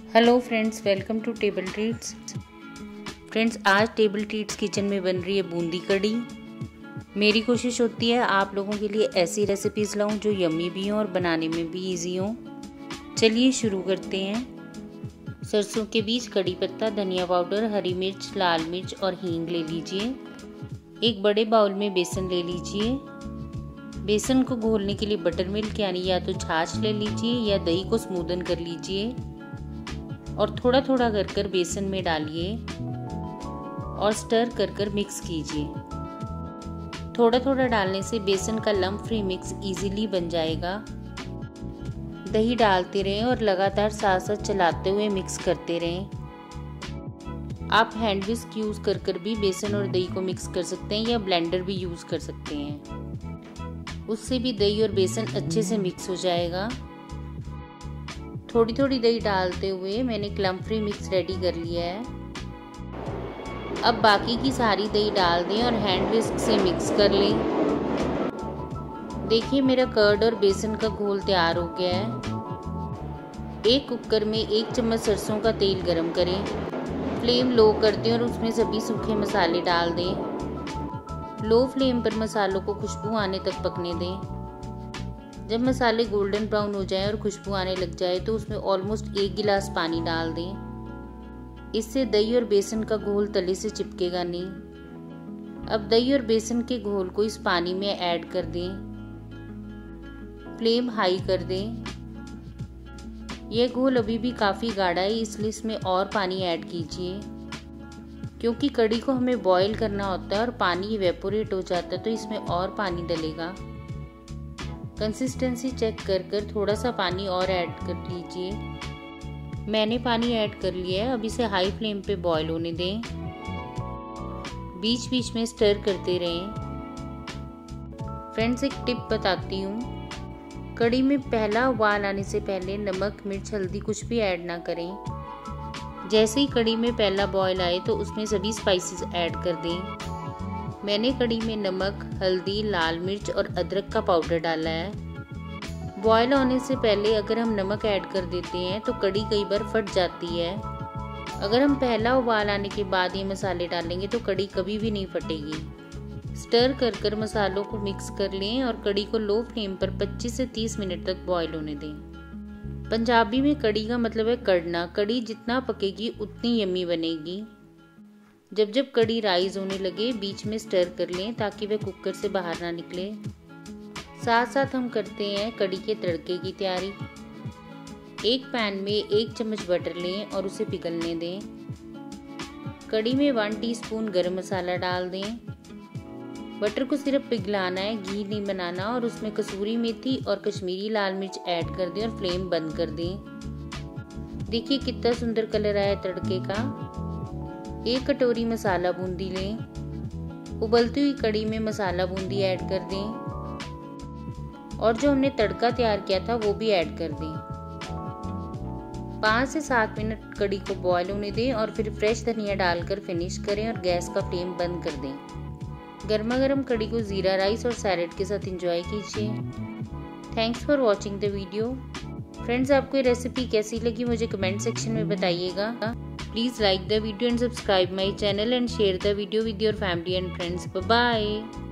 Hello friends, welcome to Table Treats. Friends, आज Table Treats kitchen में बन रही है बूंदी कड़ी। मेरी कोशिश होती है आप लोगों के लिए ऐसी रेसिपीज़ लाऊं जो यम्मी भी हों और बनाने में भी इजी हों। चलिए शुरू करते हैं। सरसों के बीज, कड़ी पत्ता, धनिया पाउडर, हरी मिर्च, लाल मिर्च और हींग ले लीजिए। एक बड़े बाउल में बेसन ले लीजिए। बेसन को घोलने के लिए बटर मिल्क यानी या तो छाछ ले लीजिए या दही को स्मूदन कर लीजिए और थोड़ा थोड़ा कर बेसन में डालिए और स्टर कर मिक्स कीजिए। थोड़ा थोड़ा डालने से बेसन का लम्प फ्री मिक्स इजीली बन जाएगा। दही डालते रहें और लगातार साथ साथ चलाते हुए मिक्स करते रहें। आप हैंड विस्क यूज़ कर भी बेसन और दही को मिक्स कर सकते हैं या ब्लेंडर भी यूज़ कर सकते हैं, उससे भी दही और बेसन अच्छे से मिक्स हो जाएगा। थोड़ी थोड़ी दही डालते हुए मैंने एक लम्प फ्री मिक्स रेडी कर लिया है। अब बाकी की सारी दही डाल दें और हैंड विस्क से मिक्स कर लें। देखिए मेरा कर्ड और बेसन का घोल तैयार हो गया है। एक कुकर में 1 चम्मच सरसों का तेल गरम करें। फ्लेम लो कर दें और उसमें सभी सूखे मसाले डाल दें। लो फ्लेम पर मसालों को खुशबू आने तक पकने दें। जब मसाले गोल्डन ब्राउन हो जाए और खुशबू आने लग जाए तो उसमें ऑलमोस्ट 1 गिलास पानी डाल दें। इससे दही और बेसन का घोल तले से चिपकेगा नहीं। अब दही और बेसन के घोल को इस पानी में ऐड कर दें। फ्लेम हाई कर दें। यह घोल अभी भी काफ़ी गाढ़ा है, इसलिए इसमें और पानी ऐड कीजिए। क्योंकि कड़ी को हमें बॉईल करना होता है और पानी इवेपोरेट हो जाता है तो इसमें और पानी डलेगा। कंसिस्टेंसी चेक कर थोड़ा सा पानी और ऐड कर लीजिए। मैंने पानी ऐड कर लिया है। अब इसे हाई फ्लेम पे बॉईल होने दें। बीच बीच में स्टर करते रहें। फ्रेंड्स, एक टिप बताती हूँ। कड़ी में पहला उबाल आने से पहले नमक, मिर्च, हल्दी कुछ भी ऐड ना करें। जैसे ही कड़ी में पहला बॉईल आए तो उसमें सभी स्पाइसेस ऐड कर दें। मैंने कड़ी में नमक, हल्दी, लाल मिर्च और अदरक का पाउडर डाला है। बॉयल होने से पहले अगर हम नमक ऐड कर देते हैं तो कड़ी कई बार फट जाती है। अगर हम पहला उबाल आने के बाद ये मसाले डालेंगे तो कड़ी कभी भी नहीं फटेगी। स्टर कर मसालों को मिक्स कर लें और कड़ी को लो फ्लेम पर 25 से 30 मिनट तक बॉयल होने दें। पंजाबी में कड़ी का मतलब है कड़ना। कड़ी जितना पकेगी उतनी यम्मी बनेगी। जब जब कड़ी राइज होने लगे बीच में स्टर कर लें ताकि वह कुकर से बाहर ना निकले। साथ साथ हम करते हैं कड़ी के तड़के की तैयारी। एक पैन में 1 चम्मच बटर लें और उसे पिघलने दें। कड़ी में 1 टीस्पून गरम मसाला डाल दें। बटर को सिर्फ पिघलाना है, घी नहीं बनाना। और उसमें कसूरी मेथी और कश्मीरी लाल मिर्च ऐड कर दें और फ्लेम बंद कर दें। देखिए कितना सुंदर कलर आया तड़के का। 1 कटोरी मसाला बूंदी लें। उबलती हुई कड़ी में मसाला बूंदी ऐड कर दें और जो हमने तड़का तैयार किया था वो भी ऐड कर दें। 5 से 7 मिनट कड़ी को बॉईल होने दें और फिर फ्रेश धनिया डालकर फिनिश करें और गैस का फ्लेम बंद कर दें। गर्मा गर्म कड़ी को जीरा राइस और सैलेड के साथ एंजॉय कीजिए। Thanks for watching the video. Friends, आपको ये रेसिपी कैसी लगी मुझे कमेंट सेक्शन में बताइएगा। Please like the video and subscribe my channel and share the video with your family and friends. Bye bye.